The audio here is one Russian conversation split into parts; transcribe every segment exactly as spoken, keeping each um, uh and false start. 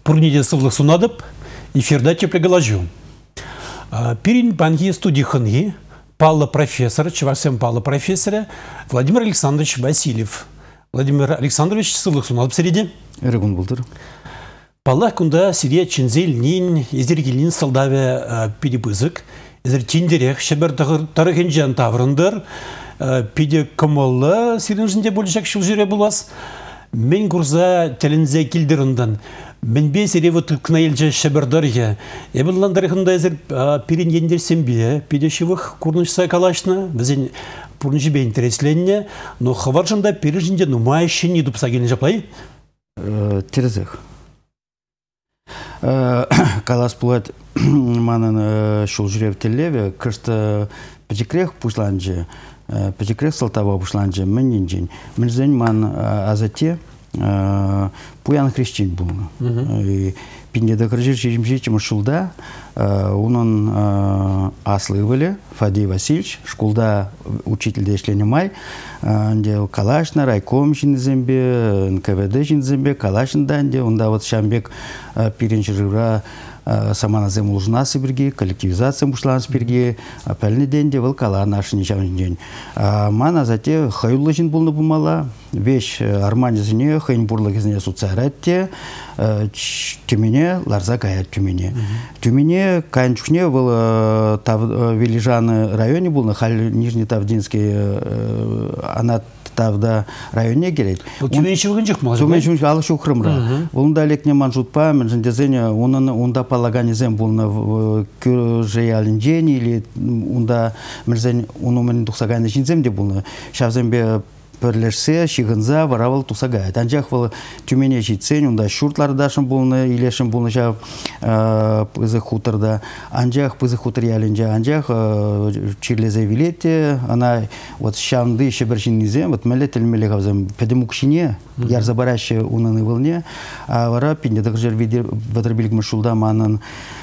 Пурниде сывлық сунадып, эфирда теплеголажу. Пирин банги студии ханги, Павла профессор, чевасем Павла профессора, Владимир Александрович Васильев. Владимир Александрович сывлық сунадып среди. Эрегун булдыр. Палла кунда сирия чинзель нин, езергелин солдаве перебызык, езер тиндерех, шебер тарыхенжан таврындыр, пиде комолла сиринжінде болжак шыл жүре булас. Мен курза телензе килдерундан. Мен бе серево тыкна елже шебердарге. Эбылландарыхында езер пирин ендер сембе, пидешевых курнышса калашна, бізен пурныши бе интересленне, но хаваржында пережінде нумайши не дупса келін жаплай? Терезех. Калас пулат манын шул жүрев телеве, кышты печекрех пушланжы, печекрех салтава пушланжы, мен нинжен. Мен зен ман азате пуян христиан был. Пиндеда крыжир чимжичим шулда, унон аслы выле, Фадей Васильевич, школда учитель дешлени май, где калашна, райком шинзембе, эн ка вэ дэ шинзембе, калашнданде, онда вот шамбек пиренчирыра саманазем лужнасы бірге, коллективизация мушланс бірге, пәліне денде выл кала нашын нешавын ден. Ман азате хайулы жин болны бұмала, веш арманезіне, хайын бурлығызіне суцаратте, тюмене ларза гаят тюмене. Тюмене кайынчукне был Велижаны районе был, хал Нижний Тавдинский анат тавда районе келет. Тюменчі вғын жық мағыз? Тюменчі алыш ұқырымра. Олында әлекне ман жұтпа, мен жіндезене, онда полаганезем болны күржеялін жен, или онда мірзен, оны мен тұқсағаны жінзем де болны. Шавзембе пірлерсе, шиғынза, варавал тұқсағайд. Анжақ выл тюмене житсен, онда шуртлардашын болны, илешін болны жав пызы хутырда. Анжақ пызы хутыр ялінже, анжақ чирлезе вилетте, ана вот шамды шебір жиннезем, вот мәлі тілмелі ғавзем, пәдімукшине, ярзабарашы унын ывылне, а вара пиндедіқ жер вадырбилік мүшулда манын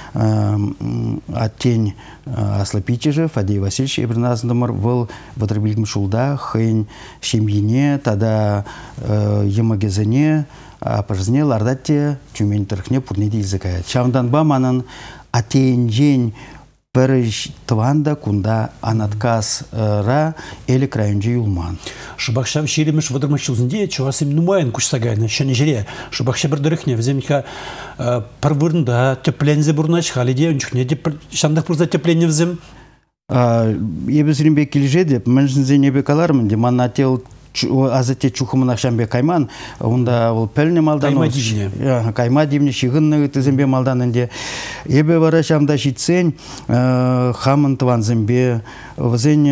аттень аслапичеже, Фадей Васильевич Ибриназындымыр, выл вадырбилік мүшулда, хын шемьине, тада емагезіне, апырзіне лардатте тюмень тұрхне пурнеде языкая. Чавндан ба манын аттень жен пәріш тванда кунда анаткас ра әлі крайынжы юлман. Шыбақша шеремеш вадырмаш жылзінде чуасым нумайын күшсагайны, шәне жере. Шыбақша бір дұрықне, віземіка пар вырында теплензе бұрнач, халиде үнчікне шандақ бұрза теплене візем? Ебі сірімбе келже деп, мәншінзе небе калармын де, ман ател азате чухымын ақшамбе кайман, онда ол пәліне малдан... Кайма дивне. Кайма дивне, шиғынны тізімбе малданынде. Ебе вара шамда шитсен, хамын тван зімбе, візен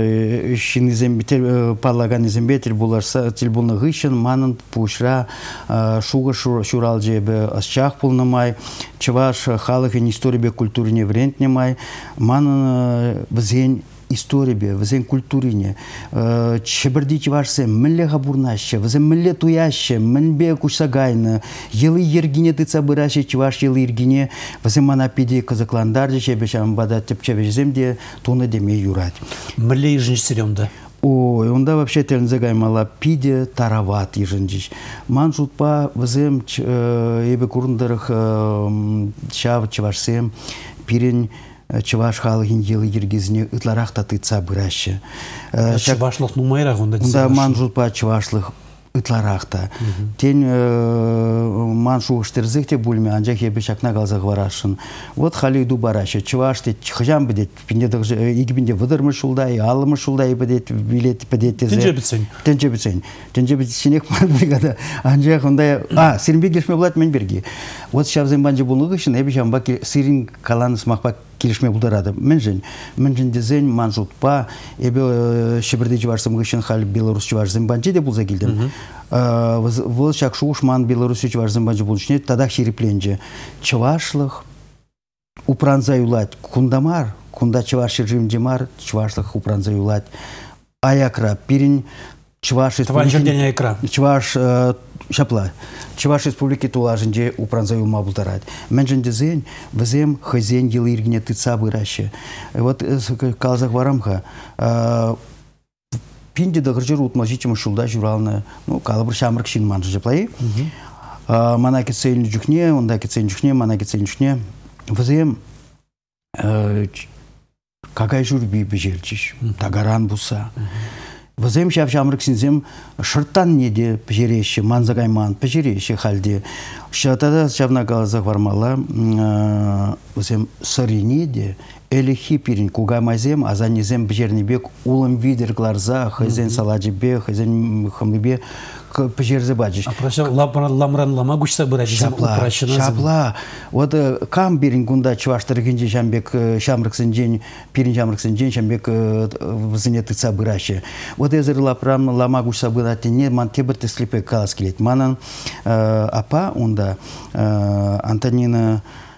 парлаган зімбе тілбулны ғышын, манын пушра, шуға шурал жебе, асчақ пулнымай, чываш халықын история культурине врентнемай, манын візен история, візен культурине, чебірдейті варсы, мүлі ғабурнашы, візен мүлі туяшы, мүлбе күшсагайны, елі ергене дыца бұрашы, чеваш елі ергене, візен манапеде қызықландарды, чебе шамбада тепчебе жеземде, тоны деме юрат. Мүлі ежінші сіремді? Ой, онда вообще телінзе гаймала пиде тарават ежінжіш. Ман жұтпа візем ебе күріндіріх шав чевашсем, пирен чываш халығын елі ергезіне ұтларақта тыца бұрашы. Чывашлық нумайрақ онда десен? Онда ман жұтпа чывашлық ытларақта. Тен ман шуғыштерзіқте бөлме, анжақ ебе шақна қалзақ варашын. Вот хали иду барашы. Чывашты хыжан бідет, егібінде выдырмыш шулдай, алымыш шулдай бідет, билет бідет. Тенже бітсен? Тенже бітсен. Тенже бітсенек ман бригада. Анжақ ондай, а, сирінбе келшме бұлат мен берге. Вот шавзен банжы бұлығы үшін, ебе шамба сирин каланыс мақпақ келішме бұлдарады. Мен жын, мен жын дезен, ман жұтпа, ебе шебірде жыварсым ғышын хал Беларусь жыварсым банжы де бұлза келдім. Вол шак шуш ман Беларусь жыварсым банжы бұлышне, тадақ шерепленже. Чывашлық упранза юлать кундамар, кунда чываш жывымде мар, чывашлық упранза юлать. Аякра, пирин Чуваш Чуваш шапла. Чуваш республики тулажынде упранза юлма бұлдарад. Мен жындезен, візем хазен елі иргіне тыца бұрашы. Вот қалзақ варамға. Пинде дағыржыр ұтмажичымы шулда журалны, ну, калыбыр шамырк шин манжы жаплай. Мана кетсейін жүхне, онда кетсейін жүхне, мана кетсейін жүхне. Візем какай жүрбей бежелчиш, тагаран буса. Візем шап жамрық сінзем шырттан неде пежереші, манзагайман пежереші халде. Шатада шапна қалазақ вармала, візем сырыне де, әлі хипирин кугаймазем, азанезем бежернебек улым видер гларза, хайзен саладжибе, хайзен хымлыбе, пежерзе баджиш. А проша ламран лама гушса бұрачы. Шапла, шапла. Вот кам берин гунда чываштыр генже шамбек шамрыксын жен, пирин шамрыксын жен шамбек візіне тыца бұрачы. Вот езір лапрам лама гушса бұрачы, ман тебірті слепе калас келет. Манан апа, онда Антонина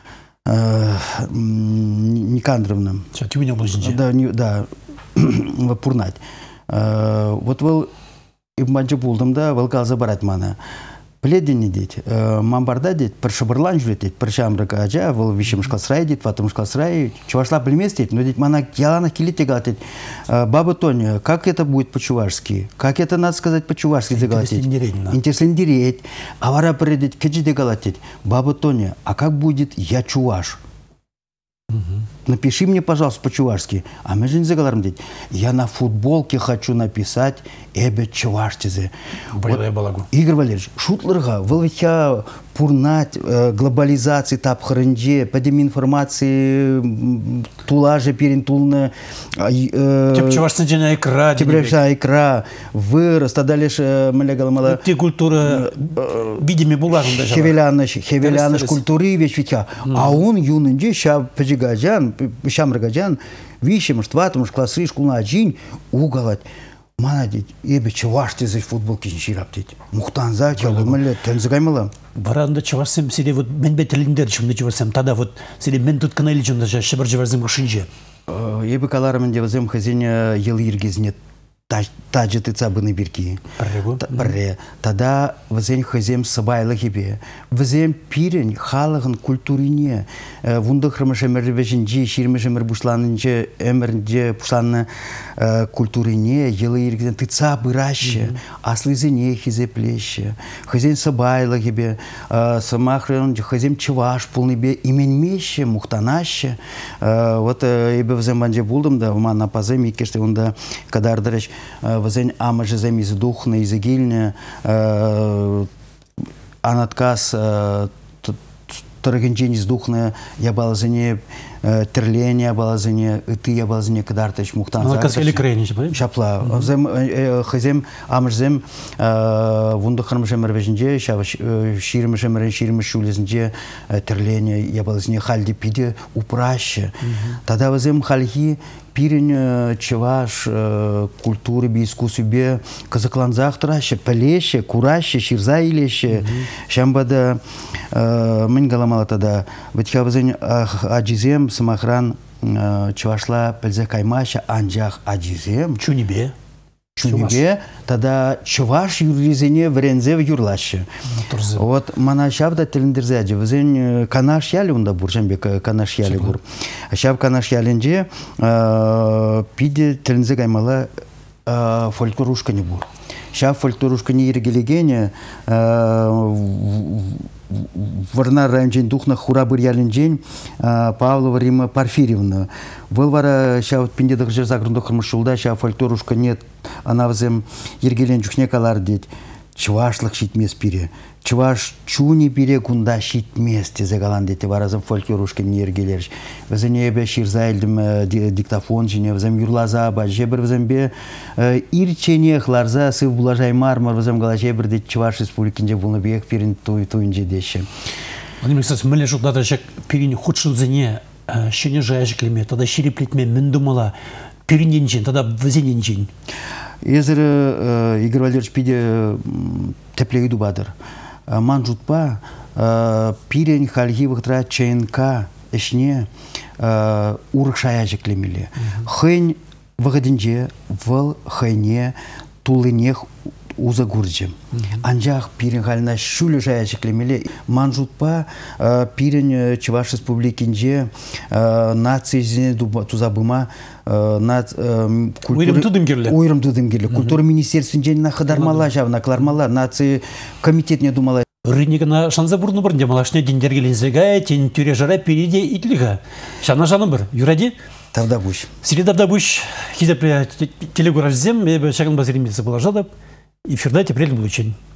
Никандровна. Тюменя был жінже. Да, да, пурнать. Вот вол ибманчы болдым да, вол қалза барат мана. Пледені дейт, ман барда дейт, бір шыбырлан жүрет дейт, бір шамрык ажа, вол вишем шкалсырай дейт, ватым шкалсырай, чувашла племес дейт, но дейт, мана ялана келет дегала дейт. Баба Тоня, как это будет по-чувашски? Как это надо сказать по-чувашски дегала дейт? Интереслендереть. А вара предет, кеджи дегала дейт. Баба Тоня, а как будет я чуваш? Напиши мне, пожалуйста, по-чувашски. А мы же не заговорим, дядь. Я на футболке хочу написать «Эбе чувашчизе». Вот, Игорь Валерьевич, шутлырга, вылвихя пурнать, э, глобализации тап хрынже, подем информации тулаже перен тулны. Э, Теп чувашцы джена икра. Теп чувашцы икра. Вырос, тогда лишь мэлегала мала. Те культура видими булажын даже. Хевеляныш, хевеляныш культуры вещь витя. А он юнынже ща пожигаджан, шамрагажан, вишем, штватым, классы, шкула джинь, уголать. Мана дейт, ебе чувашты за футболки жирап дейт. Мухтанза, чалу мэле, тензагаймала. Баранда чувашсем сиде вот мен бетелиндер чумды чувашсем, тогда вот сиде мен тут канали чумда же шыбыр жеварзем гушинже. Ебе каларымен девазем хазиня ел иргезне таджы тыца быны бирки. Барре. Тогда вазен хазем сабайлы хебе. Вазем пирен халығын культурине. Вунды хрымыш әмірвежінже, ширмыш әмір бұшланынже, әмірінде бұшланы культурине, елы иргезне тыца быраще, аслызыне хизеплеще. Хазен сабайлы хебе. Самахрын хазем чываш пулныбе именмеще, мухтанаще. Вот ебе вазем банже булдым да, вман напазем, икеште онда кадардарыш вазен амажы замиз духны изегильне анаткас торгенжениз духны я балазыне терление балазыне ты я балазыне кадартыш мухтан анаткас или кренич шапла вазем хазем амажзем вундухарм жемервежинже ширим жемерен ширим шулезинже терление я балазыне хальди пиде упраще тогда вазем хальхи пирен чеваш культуры би искусстве бе казакланзах траще пелеще кураще ширза илеще шамбада мен галамала тогда ведь я вазен аджизем самохран чевашла пельзе каймаша анжах аджизем чунибе чунибе тогда чеваш юризене врензе в юрлаще вот мана шабда телендерзе аджи вазен канаш яли унда бур жамбе канаш яли бур шаб канаш ялинже пиде телендерзе гаймала фольклорушка не бур шаб фольклорушка не иргелегене Варна районжен духна хурабыр ялинжен Павлова Рима Порфирьевна. Вылвара шау пиндедах жерзагрунда хырмышулда шау фольклорушка нет. Она взем ергелен жүхне калар дед. Чувашлық шитмес пире. Чуваш чуни пире кунда шитмес тезе галан дете варазым фольклорушка не ергелерш. Вазен ебе ширза элдім диктофон жіне, вазем юрлаза ба, жебір вазем бе ирченех ларза сыв булажай мармар, вазем гала жебір дет Чуваш республикинже булны бек пирин туинже деші. Они, кстати, мэле жугдада жак пирин худшыл зене, шене жаяжы клеме, тогда шири плетме мен думала пириненжен, тогда вазененжен. Езір Игорь Валерьевич пиде теплеги дубадыр. Ман жутпа пирен хальги вықтыра ЧНК ішіне урық шаяжы клемелі. Хын вғыдынже выл хыне тулынех уза гурджем. Анжақ пирен халина шулі жаяжы клемелі. Ман жутпа пирен Чуваш республикинже нацизіне тузабыма Уйрым тудым керлі. Уйрым тудым керлі. Культура министерствен жен нақыдармала жавна, клармала, наци комитетне думала. рынигана шанза бурну бір демалашне диндер келензеге тен тюре жара переде итлига. Шана жаным бір. Юради? Тавда буш. Сири давда буш. Хизеп телегуражзем, эбе шагын базиримисы положадып. Эфирда теперь получень.